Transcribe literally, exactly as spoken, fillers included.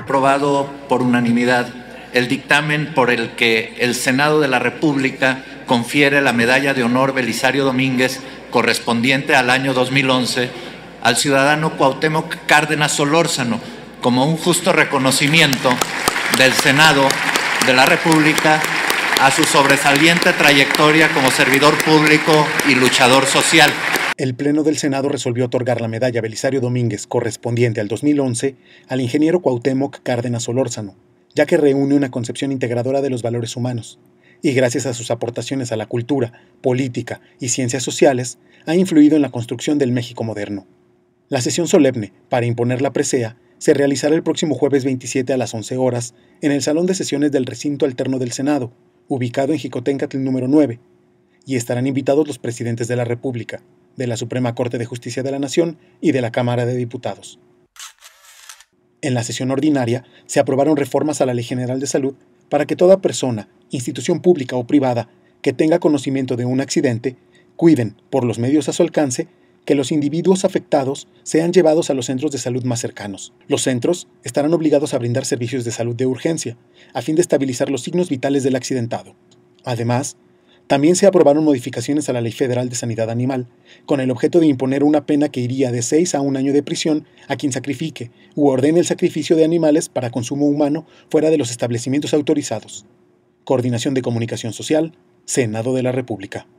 aprobado por unanimidad el dictamen por el que el Senado de la República confiere la Medalla de Honor Belisario Domínguez correspondiente al año dos mil once al ciudadano Cuauhtémoc Cárdenas Solórzano como un justo reconocimiento del Senado de la República a su sobresaliente trayectoria como servidor público y luchador social. El Pleno del Senado resolvió otorgar la medalla Belisario Domínguez correspondiente al dos mil once al ingeniero Cuauhtémoc Cárdenas Solórzano, ya que reúne una concepción integradora de los valores humanos, y gracias a sus aportaciones a la cultura, política y ciencias sociales, ha influido en la construcción del México moderno. La sesión solemne, para imponer la presea, se realizará el próximo jueves veintisiete a las once horas en el Salón de Sesiones del Recinto Alterno del Senado, ubicado en Jicoténcatl número nueve, y estarán invitados los presidentes de la República, de la Suprema Corte de Justicia de la Nación y de la Cámara de Diputados. En la sesión ordinaria se aprobaron reformas a la Ley General de Salud para que toda persona, institución pública o privada que tenga conocimiento de un accidente, cuiden, por los medios a su alcance, que los individuos afectados sean llevados a los centros de salud más cercanos. Los centros estarán obligados a brindar servicios de salud de urgencia, a fin de estabilizar los signos vitales del accidentado. Además, también se aprobaron modificaciones a la Ley Federal de Sanidad Animal, con el objeto de imponer una pena que iría de seis a un año de prisión a quien sacrifique u ordene el sacrificio de animales para consumo humano fuera de los establecimientos autorizados. Coordinación de Comunicación Social, Senado de la República.